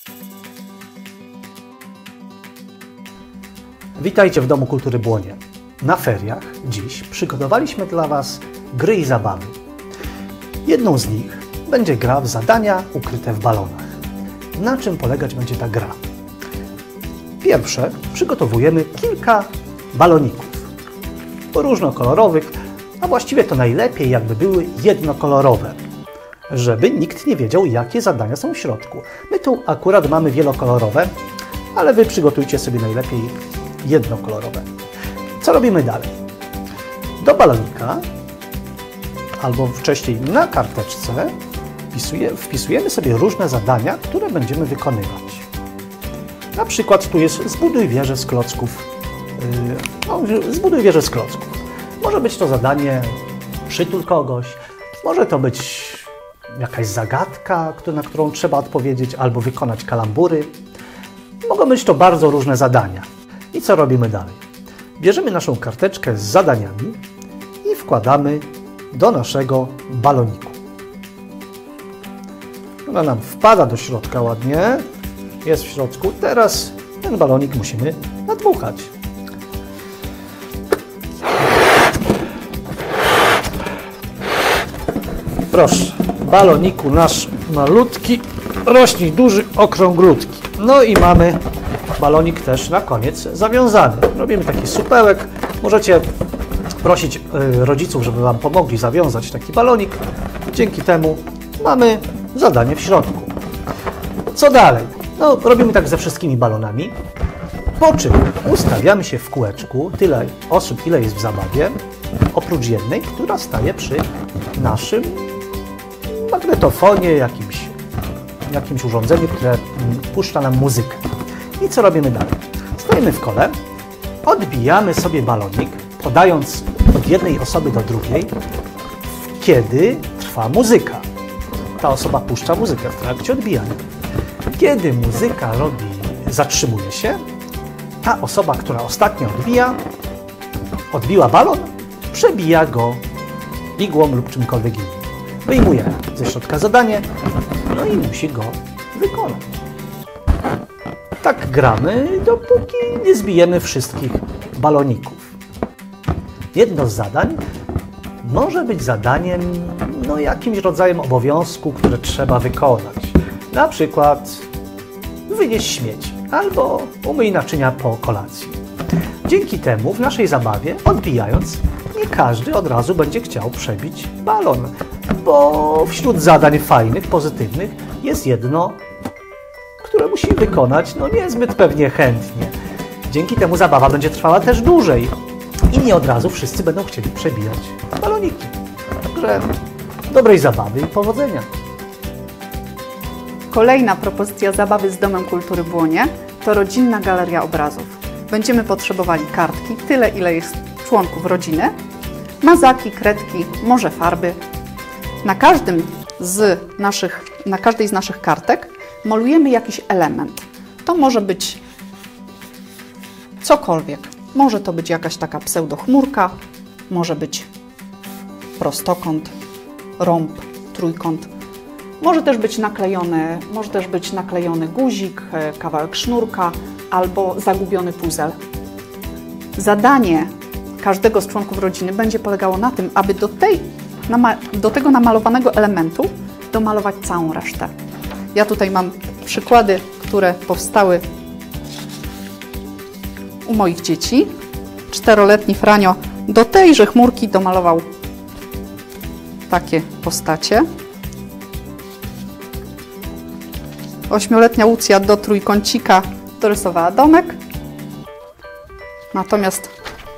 Witajcie w Domu Kultury Błonie. Na feriach dziś przygotowaliśmy dla Was gry i zabawy. Jedną z nich będzie gra w zadania ukryte w balonach. Na czym polegać będzie ta gra? Pierwsze, przygotowujemy kilka baloników różnokolorowych, a właściwie to najlepiej jakby były jednokolorowe, żeby nikt nie wiedział, jakie zadania są w środku. My tu akurat mamy wielokolorowe, ale Wy przygotujcie sobie najlepiej jednokolorowe. Co robimy dalej? Do balonika, albo wcześniej na karteczce wpisujemy sobie różne zadania, które będziemy wykonywać. Na przykład tu jest zbuduj wieżę z klocków. Zbuduj wieżę z klocków. Może być to zadanie przytul kogoś, może to być jakaś zagadka, na którą trzeba odpowiedzieć, albo wykonać kalambury. Mogą być to bardzo różne zadania. I co robimy dalej? Bierzemy naszą karteczkę z zadaniami i wkładamy do naszego baloniku. Ona nam wpada do środka ładnie, jest w środku. Teraz ten balonik musimy nadmuchać. Proszę, baloniku nasz malutki, rośnij duży, okrąglutki. No i mamy balonik też na koniec zawiązany. Robimy taki supełek. Możecie prosić rodziców, żeby Wam pomogli zawiązać taki balonik. Dzięki temu mamy zadanie w środku. Co dalej? No, robimy tak ze wszystkimi balonami. Po czym ustawiamy się w kółeczku, tyle osób, ile jest w zabawie, oprócz jednej, która staje przy naszym magnetofonie, jakimś urządzeniu, które puszcza nam muzykę. I co robimy dalej? Stajemy w kole, odbijamy sobie balonik, podając od jednej osoby do drugiej, kiedy trwa muzyka. Ta osoba puszcza muzykę w trakcie odbijania. Kiedy muzyka zatrzymuje się, ta osoba, która ostatnio odbiła balon, przebija go igłą lub czymkolwiek innym. Wyjmuje ze środka zadanie, no i musi go wykonać. Tak gramy, dopóki nie zbijemy wszystkich baloników. Jedno z zadań może być zadaniem, jakimś rodzajem obowiązku, które trzeba wykonać. Na przykład wynieść śmieci albo umyj naczynia po kolacji. Dzięki temu w naszej zabawie, odbijając, nie każdy od razu będzie chciał przebić balon, bo wśród zadań fajnych, pozytywnych jest jedno, które musi wykonać niezbyt pewnie chętnie. Dzięki temu zabawa będzie trwała też dłużej i nie od razu wszyscy będą chcieli przebijać baloniki. Także dobrej zabawy i powodzenia. Kolejna propozycja zabawy z Domem Kultury Błonie to rodzinna galeria obrazów. Będziemy potrzebowali kartki, tyle ile jest członków rodziny, mazaki, kredki, może farby. Na każdej z naszych kartek malujemy jakiś element. To może być cokolwiek. Może to być jakaś taka pseudochmurka, może być prostokąt, rąb, trójkąt. Może też być naklejony guzik, kawałek sznurka albo zagubiony puzzle. Zadanie każdego z członków rodziny będzie polegało na tym, aby do tego namalowanego elementu domalować całą resztę. Ja tutaj mam przykłady, które powstały u moich dzieci. 4-letni Franio do tejże chmurki domalował takie postacie. 8-letnia Łucja do trójkącika dorysowała domek. Natomiast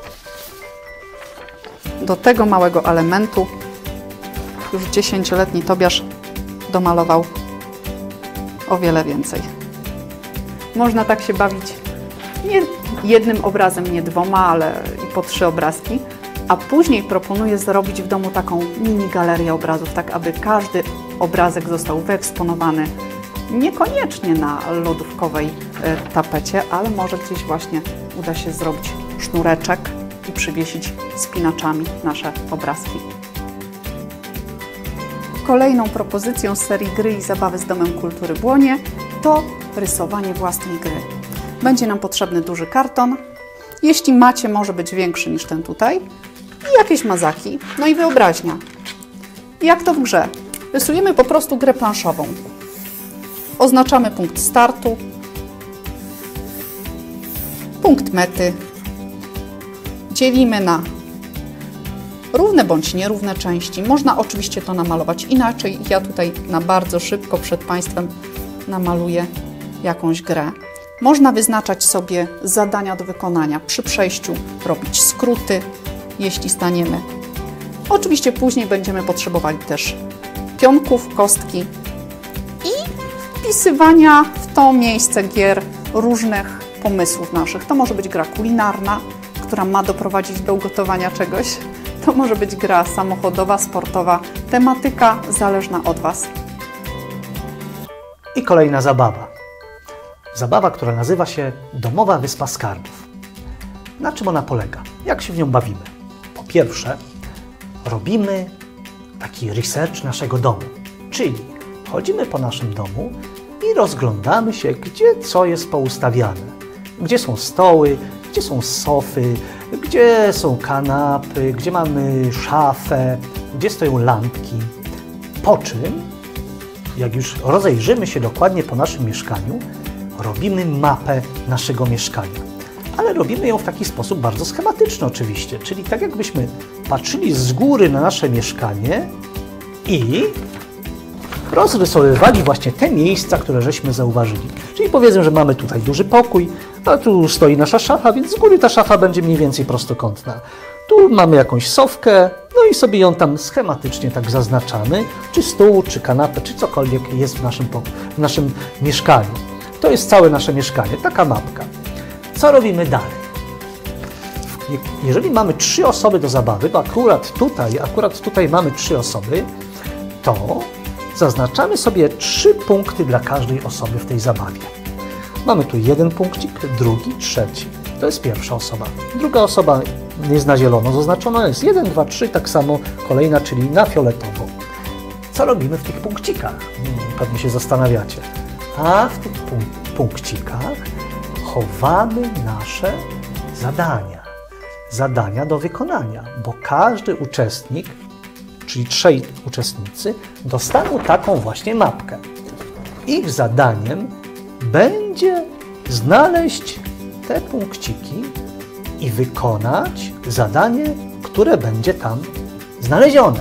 do tego małego elementu już 10-letni Tobiasz domalował o wiele więcej. Można tak się bawić nie jednym obrazem, nie dwoma, ale i po 3 obrazki. A później proponuję zrobić w domu taką mini galerię obrazów, tak aby każdy obrazek został wyeksponowany niekoniecznie na lodówkowej tapecie, ale może gdzieś właśnie uda się zrobić sznureczek i przywiesić spinaczami nasze obrazki. Kolejną propozycją z serii Gry i zabawy z Domem Kultury Błonie to rysowanie własnej gry. Będzie nam potrzebny duży karton. Jeśli macie, może być większy niż ten tutaj. I jakieś mazaki. No i wyobraźnia. Jak to w grze? Rysujemy po prostu grę planszową. Oznaczamy punkt startu, punkt mety. Dzielimy na równe bądź nierówne części. Można oczywiście to namalować inaczej. Ja tutaj na bardzo szybko przed Państwem namaluję jakąś grę. Można wyznaczać sobie zadania do wykonania. Przy przejściu robić skróty, jeśli staniemy. Oczywiście później będziemy potrzebowali też pionków, kostki i wpisywania w to miejsce gier różnych pomysłów naszych. To może być gra kulinarna, która ma doprowadzić do ugotowania czegoś. To może być gra samochodowa, sportowa, tematyka zależna od Was. I kolejna zabawa. Zabawa, która nazywa się Domowa Wyspa Skarbów. Na czym ona polega? Jak się w nią bawimy? Po pierwsze, robimy taki research naszego domu, czyli chodzimy po naszym domu i rozglądamy się, gdzie co jest poustawiane. Gdzie są stoły, gdzie są sofy, gdzie są kanapy, gdzie mamy szafę, gdzie stoją lampki. Po czym, jak już rozejrzymy się dokładnie po naszym mieszkaniu, robimy mapę naszego mieszkania. Ale robimy ją w taki sposób bardzo schematyczny oczywiście, czyli tak jakbyśmy patrzyli z góry na nasze mieszkanie i rozrysowywali właśnie te miejsca, które żeśmy zauważyli. Czyli powiedzmy, że mamy tutaj duży pokój, a tu stoi nasza szafa, więc z góry ta szafa będzie mniej więcej prostokątna. Tu mamy jakąś sofkę, no i sobie ją tam schematycznie tak zaznaczamy, czy stół, czy kanapę, czy cokolwiek jest w naszym mieszkaniu. To jest całe nasze mieszkanie, taka mapka. Co robimy dalej? Jeżeli mamy 3 osoby do zabawy, bo akurat tutaj mamy 3 osoby, to zaznaczamy sobie 3 punkty dla każdej osoby w tej zabawie. Mamy tu 1 punkcik, drugi, trzeci. To jest pierwsza osoba. Druga osoba jest na zielono zaznaczona, jest 1, 2, 3, tak samo kolejna, czyli na fioletowo. Co robimy w tych punkcikach? Pewnie się zastanawiacie. A w tych punkcikach chowamy nasze zadania. Zadania do wykonania, bo każdy uczestnik, czyli 3 uczestnicy, dostaną taką właśnie mapkę. Ich zadaniem będzie znaleźć te punkciki i wykonać zadanie, które będzie tam znalezione.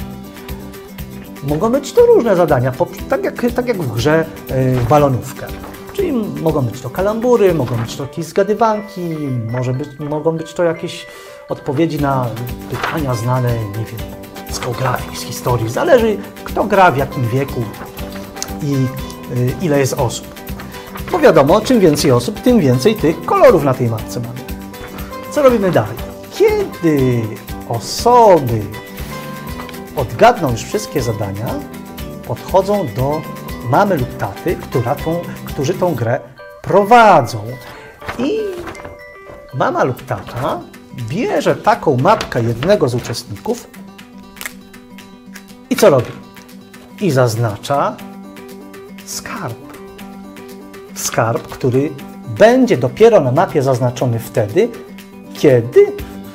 Mogą być to różne zadania, tak jak w grze balonówkę. Czyli mogą być to kalambury, mogą być to jakieś zgadywanki, mogą być to jakieś odpowiedzi na pytania znane, nie wiem, z geografii, z historii. Zależy, kto gra, w jakim wieku i ile jest osób. Bo wiadomo, czym więcej osób, tym więcej tych kolorów na tej mapce mamy. Co robimy dalej? Kiedy osoby odgadną już wszystkie zadania, podchodzą do mamy lub taty, którzy tą grę prowadzą. I mama lub tata bierze taką mapkę jednego z uczestników i co robi? I zaznacza skarb. Skarb, który będzie dopiero na mapie zaznaczony wtedy, kiedy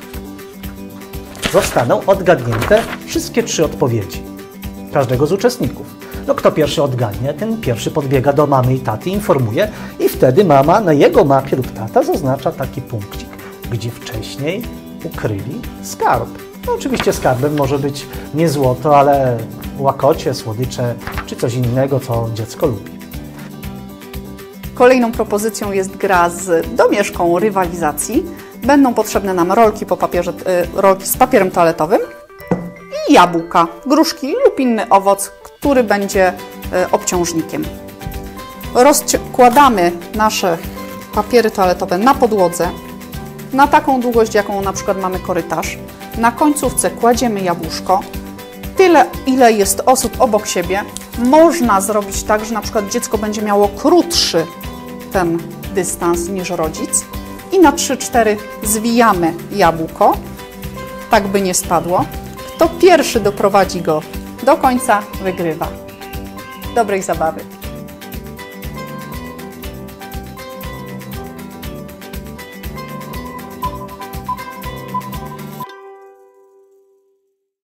zostaną odgadnięte wszystkie 3 odpowiedzi każdego z uczestników. No kto pierwszy odgadnie, ten pierwszy podbiega do mamy i taty, informuje i wtedy mama na jego mapie lub tata zaznacza taki punkcik, gdzie wcześniej ukryli skarb. No oczywiście skarbem może być nie złoto, ale łakocie, słodycze czy coś innego, co dziecko lubi. Kolejną propozycją jest gra z domieszką rywalizacji. Będą potrzebne nam rolki rolki z papierem toaletowym i jabłka, gruszki lub inny owoc, który będzie obciążnikiem. Rozkładamy nasze papiery toaletowe na podłodze, na taką długość, jaką na przykład mamy korytarz. Na końcówce kładziemy jabłuszko. Tyle, ile jest osób obok siebie. Można zrobić tak, że na przykład dziecko będzie miało krótszy ten dystans niż rodzic. I na 3-4 zwijamy jabłko, tak by nie spadło. Kto pierwszy doprowadzi go do końca, wygrywa. Dobrej zabawy!